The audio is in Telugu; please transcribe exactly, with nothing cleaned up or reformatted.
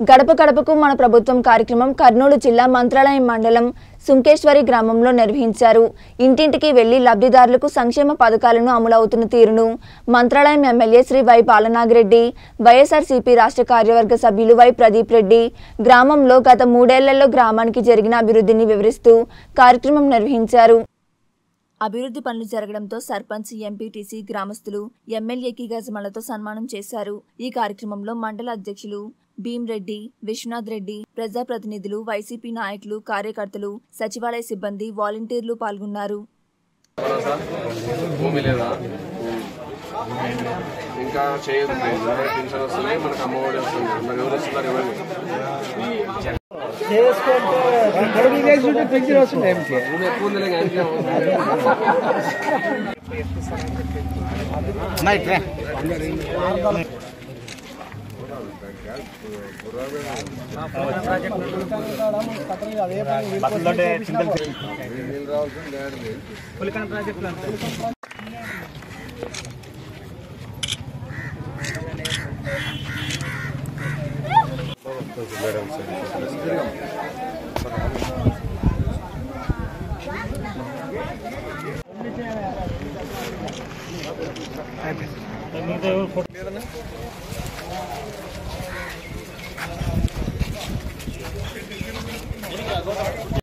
గడపగడపకు మన ప్రభుత్వం కార్యక్రమం కర్నూలు జిల్లా మంత్రాలయం మండలం సుంకేశ్వరి గ్రామంలో నిర్వహించారు. ఇంటింటికి వెళ్లి లబ్ధిదారులకు సంక్షేమ పథకాలను అమలవుతున్న తీరును Mantralayam MLA Shri Y Balanagi Reddy, YSRCP రాష్ట్ర కార్యవర్గ సభ్యులు వై ప్రదీప్ రెడ్డి గ్రామంలో గత మూడేళ్లలో గ్రామానికి జరిగిన అభివృద్ధిని వివరిస్తూ కార్యక్రమం నిర్వహించారు. అభివృద్ధి పనులు జరగడంతో సర్పంచ్, ఎంపీటీసీ, గ్రామస్తులు ఎమ్మెల్యేకి గజమాలతో సన్మానం చేశారు. ఈ కార్యక్రమంలో మండల అధ్యక్షులు భీమ్రెడ్డి, విశ్వనాథ్ రెడ్డి, ప్రజాప్రతినిధులు, వైసీపీ నాయకులు, కార్యకర్తలు, సచివాలయ సిబ్బంది, వాలంటీర్లు పాల్గొన్నారు. ఇంకా చేయదు పెన్షన్ వస్తుంది, మనకు అమ్మఒడి వస్తుంది, మనకు ఎవరు వస్తున్నారు ఇవ్వండి.